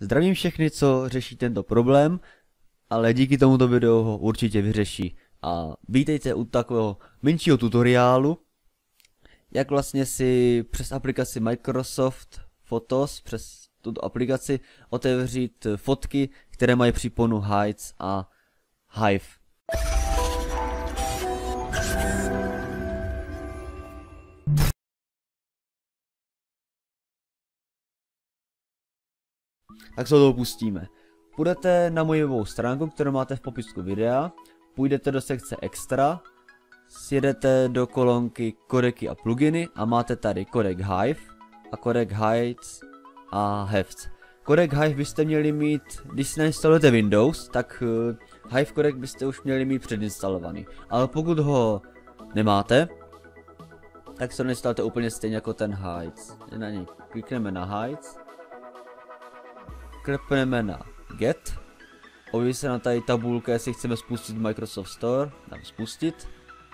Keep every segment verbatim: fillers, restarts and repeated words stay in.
Zdravím všechny, co řeší tento problém, ale díky tomuto videu ho určitě vyřeší. A vítejte u takového menšího tutoriálu, jak vlastně si přes aplikaci Microsoft Photos, přes tuto aplikaci otevřít fotky, které mají příponu Heights a Hive. Tak se to pustíme. Půjdete na moji webovou stránku, kterou máte v popisku videa, půjdete do sekce Extra, sjedete do kolonky kodeky a pluginy a máte tady kodek Hive a kodek Heights a Hefts. Kodek Hive byste měli mít, když si nainstalujete Windows, tak uh, Hive kodek byste už měli mít předinstalovaný. Ale pokud ho nemáte, tak se nainstalujete úplně stejně jako ten Heights. Na něj klikneme na Heights. Klepneme na Get. Objeví se na tady tabulka, jestli chceme spustit Microsoft Store. Dám spustit.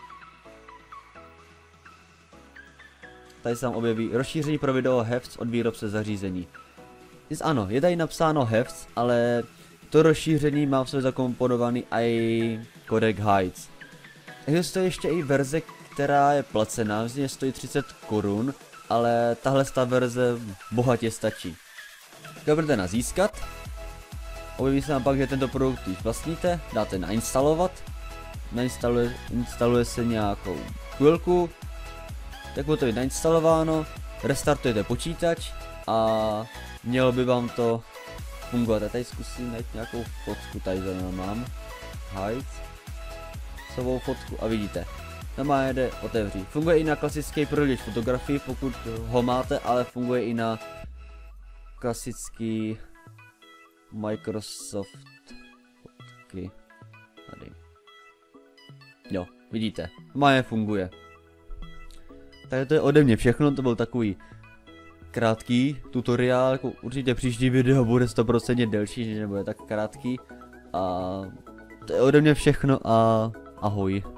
Tady se tam objeví rozšíření pro video Hefts od výrobce zařízení. Dnes ano, je tady napsáno Hefts, ale to rozšíření má v sobě zakomponovaný i kodek Heights. Existuje ještě i verze, která je placená, vzně stojí třicet korun, ale tahle ta verze bohatě stačí. Kliknete na získat, objeví se nám pak, že tento produkt již vlastníte, dáte na instalovat, nainstaluje, instaluje se nějakou chvilku, tak bude to být nainstalováno, restartujete počítač a mělo by vám to fungovat. Já tady zkusím najít nějakou fotku, tady zrovna mám, Heights, svou fotku a vidíte, normálně jde otevřít. Funguje i na klasický prohlížeč fotografii, pokud ho máte, ale funguje i na klasický Microsoft fotky. Tady. Jo, vidíte, normálně funguje. Tak to je ode mě všechno, to byl takový krátký tutoriál, jako určitě příští video bude sto procent delší, že nebude tak krátký. A to je ode mě všechno a ahoj.